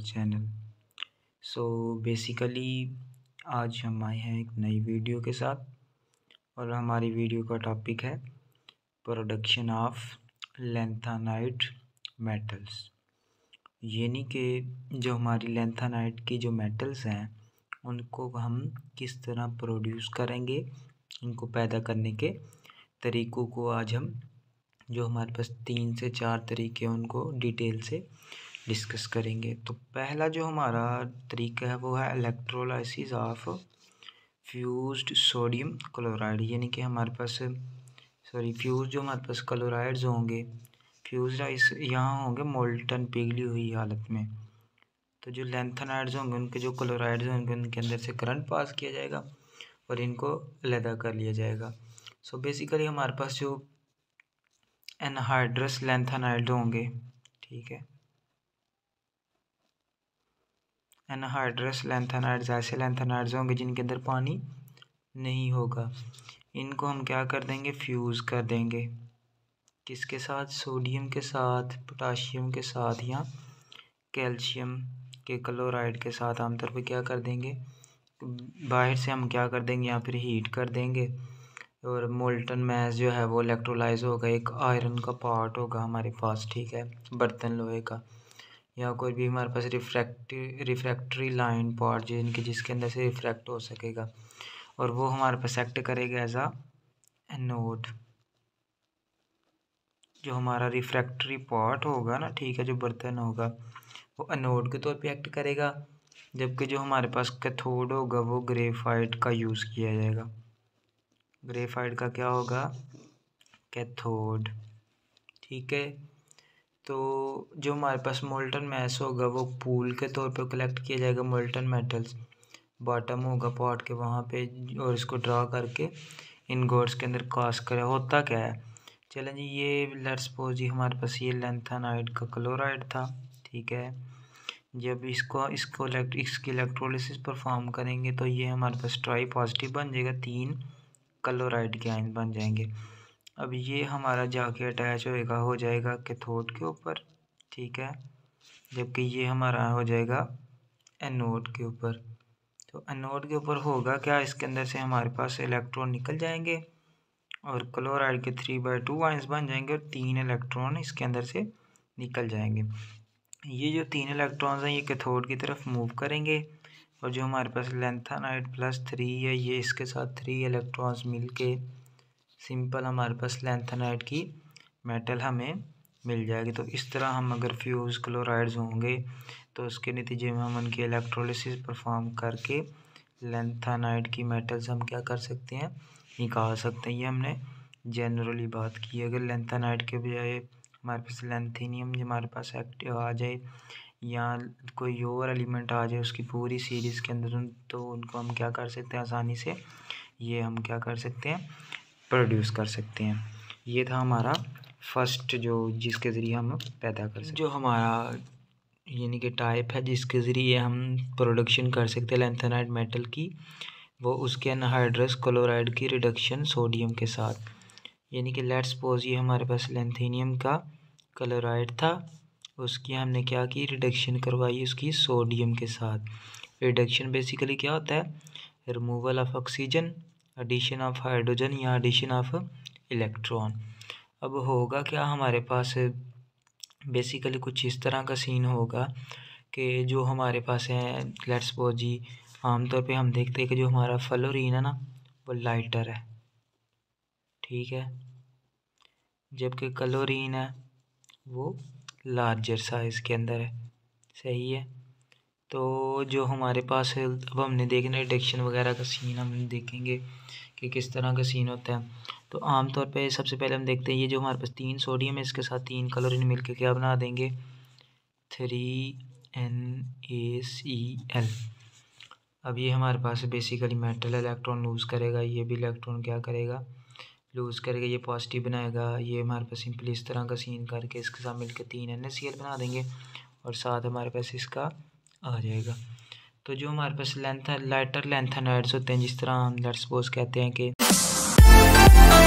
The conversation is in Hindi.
चैनल। सो बेसिकली आज हम आए हैं एक नई वीडियो के साथ और हमारी वीडियो का टॉपिक है प्रोडक्शन ऑफ लैंथेनाइट मेटल्स। यानी कि जो हमारी लैंथेनाइट की जो मेटल्स हैं उनको हम किस तरह प्रोड्यूस करेंगे, इनको पैदा करने के तरीक़ों को आज हम जो हमारे पास 3 से 4 तरीके उनको डिटेल से डिस्कस करेंगे। तो पहला जो हमारा तरीका है वो है electrolysis of fused sodium chloride. यानी कि हमारे पास फ्यूज जो हमारे पास क्लोराइड्स होंगे, फ्यूज यहाँ होंगे मोल्टन पिघली हुई हालत में। तो जो लैंथेनाइड्स होंगे उनके जो क्लोराइड्स होंगे उनके अंदर से करंट पास किया जाएगा और इनको अलहदा कर लिया जाएगा। सो बेसिकली हमारे पास जो एनहाइड्रस लैंथेनाइड होंगे, ठीक है, एनहाइड्रस लैंथेनाइड्स ऐसे लैंथेनाइड्स होंगे जिनके अंदर पानी नहीं होगा। इनको हम क्या कर देंगे, फ्यूज़ कर देंगे। किसके साथ? सोडियम के साथ, पोटाशियम के साथ या कैल्शियम के क्लोराइड के साथ। आमतौर पे क्या कर देंगे, बाहर से हम क्या कर देंगे, या फिर हीट कर देंगे और मोल्टन मैस जो है वो इलेक्ट्रोलाइज होगा। एक आयरन का पार्ट होगा हमारे पास, ठीक है, बर्तन लोहे का, या कोई भी हमारे पास रिफ्रैक्टरी लाइन पार्ट जिसके अंदर से रिफ्रैक्ट हो सकेगा और वो हमारे पास एक्ट करेगा एज आ एनोड। जो हमारा रिफ्रैक्टरी पार्ट होगा ना, ठीक है, जो बर्तन होगा वो एनोड के तौर पे एक्ट करेगा, जबकि जो हमारे पास कैथोड होगा वो ग्रेफाइट का यूज़ किया जाएगा। ग्रेफाइट का क्या होगा? कैथोड, ठीक है। तो जो हमारे पास मोल्टन मैस होगा वो पूल के तौर पे कलेक्ट किया जाएगा। मोल्टन मेटल्स बॉटम होगा पॉट के वहाँ पे और इसको ड्रा करके इन गोड्स के अंदर कास्ट करें। होता क्या है, चलें जी, ये लेट्स सपोज जी हमारे पास ये लैंथेनाइड का क्लोराइड था, ठीक है। जब इसकी इलेक्ट्रोलिसिस परफॉर्म करेंगे तो ये हमारे पास ट्राई पॉजिटिव बन जाएगा, 3 क्लोराइड के आयन बन जाएंगे। अब ये हमारा जाके अटैच हो जाएगा कैथोड के ऊपर, ठीक है, जबकि ये हमारा हो जाएगा एनोड के ऊपर। तो एनोड के ऊपर होगा क्या, इसके अंदर से हमारे पास इलेक्ट्रॉन निकल जाएंगे और क्लोराइड के 3/2 आयंस बन जाएंगे और 3 इलेक्ट्रॉन इसके अंदर से निकल जाएंगे। ये जो 3 इलेक्ट्रॉन्स हैं ये कैथोड की तरफ मूव करेंगे और जो हमारे पास लैंथेनाइड +3 है ये इसके साथ 3 इलेक्ट्रॉन्स मिलके सिंपल हमारे पास लैंथेनाइड की मेटल हमें मिल जाएगी। तो इस तरह हम अगर फ्यूज क्लोराइड्स होंगे तो उसके नतीजे में हम उनकी इलेक्ट्रोलिसिस परफॉर्म करके लैंथेनाइड की मेटल्स हम क्या कर सकते हैं, निकाल सकते हैं। ये हमने जनरली बात की। अगर लैंथेनाइड के बजाय हमारे पास लैंथेनियम जो हमारे पास एक्टिव आ जाए या कोई और एलिमेंट आ जाए उसकी पूरी सीरीज़ के अंदर, तो उनको हम क्या कर सकते हैं, आसानी से ये हम क्या कर सकते हैं, प्रोड्यूस कर सकते हैं। ये था हमारा फर्स्ट जो जिसके ज़रिए हम पैदा कर सकते हैं, जो हमारा यानी कि टाइप है जिसके ज़रिए हम प्रोडक्शन कर सकते हैं लैंथेनाइड मेटल की, वो उसके एनहाइड्रस क्लोराइड की रिडक्शन सोडियम के साथ। यानी कि लेट्स सपोज ये हमारे पास लैंथेनियम का क्लोराइड था, उसकी हमने क्या की, रिडक्शन करवाई उसकी सोडियम के साथ। रिडक्शन बेसिकली क्या होता है, removal of oxygen, addition of hydrogen या एडिशन ऑफ इलेक्ट्रॉन। अब होगा क्या, हमारे पास बेसिकली कुछ इस तरह का सीन होगा कि जो हमारे पास है लेट्स सपोज जी आमतौर पे हम देखते हैं कि जो हमारा फ्लोरीन है ना वो लाइटर है, ठीक है, जबकि क्लोरीन है वो लार्जर साइज़ के अंदर है, सही है। तो जो हमारे पास है, अब हमने देखना रिडक्शन वगैरह का सीन हम देखेंगे कि किस तरह का सीन होता है। तो आमतौर पे सबसे पहले हम देखते हैं ये जो हमारे पास 3 सोडियम है इसके साथ 3 क्लोरीन मिलके क्या बना देंगे, 3NaCl। अब ये हमारे पास बेसिकली मेटल इलेक्ट्रॉन लूज़ करेगा, ये भी इलेक्ट्रॉन क्या करेगा, लूज़ करेगा, ये पॉजिटिव बनाएगा। ये हमारे पास सिंपली इस तरह का सीन करके इसके साथ मिलकर 3NaCl बना देंगे और साथ हमारे पास इसका आ जाएगा। तो जो हमारे पास लाइटर लैंथेनाइड्स होते हैं, जिस तरह हम लेट्स सपोज कहते हैं कि